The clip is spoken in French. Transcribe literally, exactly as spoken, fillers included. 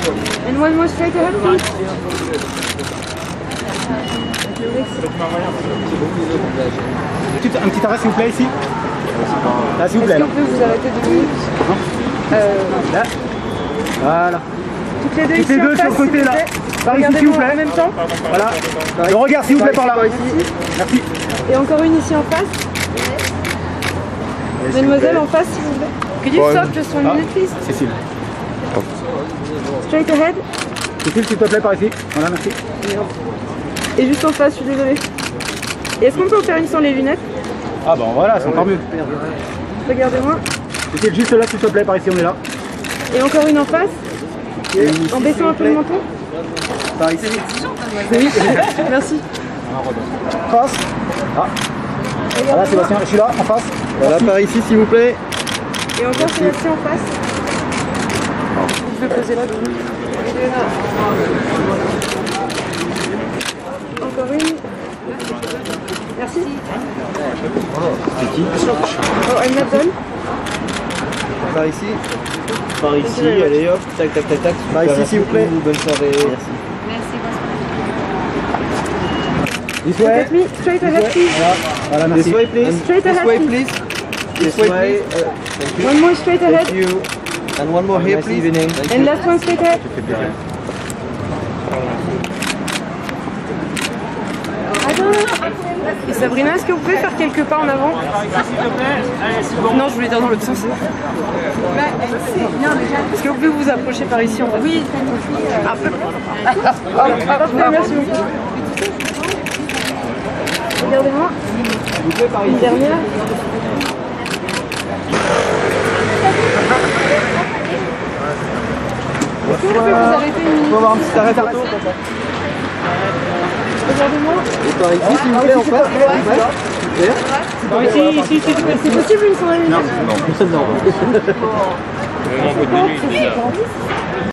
And one more straight ahead, please. Un petit arrêt s'il vous plaît ici. Là s'il vous plaît. Est-ce qu'on peut vous arrêter deux minutes? euh... Là. Voilà. Toutes les deux, Toutes les ici deux en sur face, le côté là. Par ici s'il vous plaît. En même temps. Voilà. Le regard s'il vous plaît par là. Merci. Et encore une ici en face. Mademoiselle en face s'il vous plaît. Could you stop just one minute please? Cécile. Straight ahead. Cécile s'il te plaît par ici. Voilà, merci. Et juste en face, je suis désolée. Et est-ce qu'on peut en faire une sans les lunettes? Ah bon voilà, c'est encore mieux. Regardez-moi. Cécile juste là s'il te plaît par ici, on est là. Et encore une en face. En baissant un peu le menton. Par ici. Oui. Merci. Face. Ah. Voilà Sébastien, je suis là, en face. Voilà, par ici s'il vous plaît. Et encore Sébastien en face. Je vais poser là. Encore une. Merci. C'est qui? Oh, I'm not done. Par ici. Par ici, allez hop, tac tac tac tac. Par ici s'il vous plaît. Bonne soirée. Merci. This way. Look at me. Straight ahead, please. Voilà, voilà merci. This way please. Straight This ahead, way please. please. This way please. Uh, thank you. One more straight ahead. Thank you. And one more here please. Thank And you. last one straight ahead. Et Sabrina, est-ce que vous pouvez faire quelques pas en avant? Non, je voulais dire dans l'autre sens. Est-ce que vous pouvez vous approcher par ici en fait? Oui, un peu. Parfait, merci beaucoup. Regardez-moi. Une dernière. Est-ce que vous pouvez vous arrêter une minute? On va avoir un petit arrêt photo. Regardez-moi. Et par ici s'il vous plaît en face. Super. Par ici, ici, ici. C'est possible une sans la lumière? Non. Non. Vraiment, un peu de nuit, c'est bizarre.